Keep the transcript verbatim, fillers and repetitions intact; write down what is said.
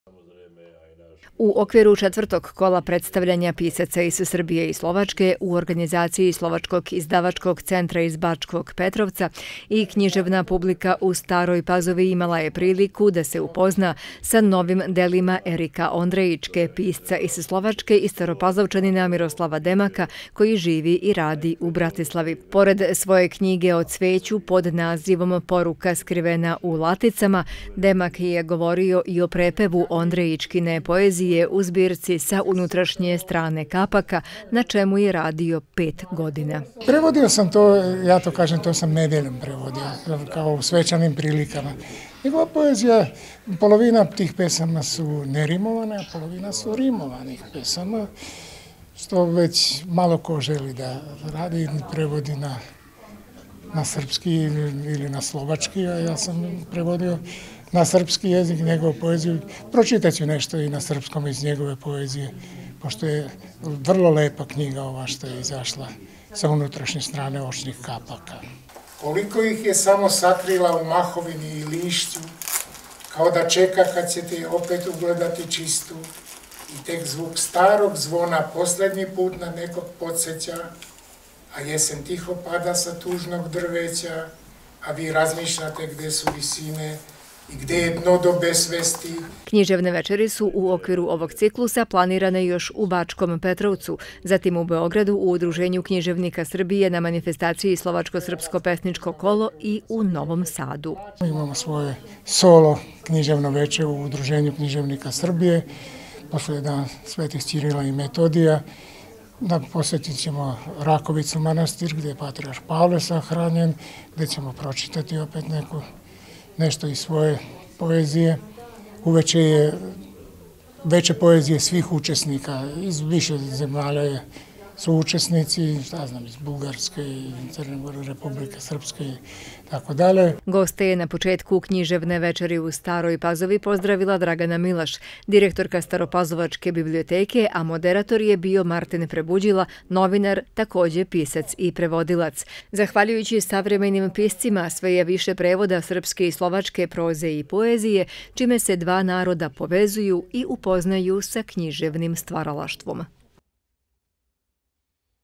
U okviru četvrtog kola predstavljanja pisaca iz Srbije i Slovačke u organizaciji Slovačkog izdavačkog centra iz Bačkog Petrovca i književna publika u Staroj Pazovi imala je priliku da se upozna sa novim delima Erika Ondrejičke, pisca iz Slovačke i Staropazovčanina Miroslava Demaka, koji živi i radi u Bratislavi. Pored svoje knjige o cveću pod nazivom Poruka skrivena u laticama, Demak je govorio i o prepevu Ondrejičkine poezije u zbirci Sa unutrašnje strane kapaka, na čemu je radio pet godina. Prevodio sam to, ja to kažem, to sam nedeljom prevodio, kao u svečanim prilikama. Njegova poezija, polovina tih pesama su nerimovane, a polovina su rimovanih pesama, što već malo ko želi da radi, prevodi na, na srpski ili na slovački, a ja sam prevodio na srpski jezik njegovu poeziju. Pročitat ću nešto i na srpskom iz njegove poezije, pošto je vrlo lepa knjiga ova što je izašla Sa unutrašnje strane očnih kapaka. Koliko ih je samo sakrila u mahovini i lišću, kao da čeka kad će te opet ugledati čistu, i tek zvuk starog zvona posljednji put na nekog podsjeća, a jesen tiho pada sa tužnog drveća, a vi razmišljate gde su visine i gde je dno do besvesti. Književne večeri su u okviru ovog ciklusa planirane još u Bačkom Petrovcu, zatim u Beogradu u Udruženju književnika Srbije na manifestaciji Slovačko-srpsko pesničko kolo i u Novom Sadu. Imamo svoje solo književno večer u Udruženju književnika Srbije, posle dan Svetih Cirila i Metodija. Posjetit ćemo Rakovicu manastir gdje je patrijarh Pavle sahranjen, gdje ćemo pročitati opet neku nešto iz svoje poezije. Uveče je veće poezije svih učesnika, iz više zemalja su učesnici, šta znam, iz Bugarske, Crne Gore, Republike Srpske i tako dalje. Goste je na početku književne večeri u Staroj Pazovi pozdravila Dragana Milaš, direktorka Staropazovačke biblioteke, a moderator je bio Martin Prebuđila, novinar, također pisac i prevodilac. Zahvaljujući savremenim piscima, sve je više prevoda srpske i slovačke proze i poezije, čime se dva naroda povezuju i upoznaju sa književnim stvaralaštvom.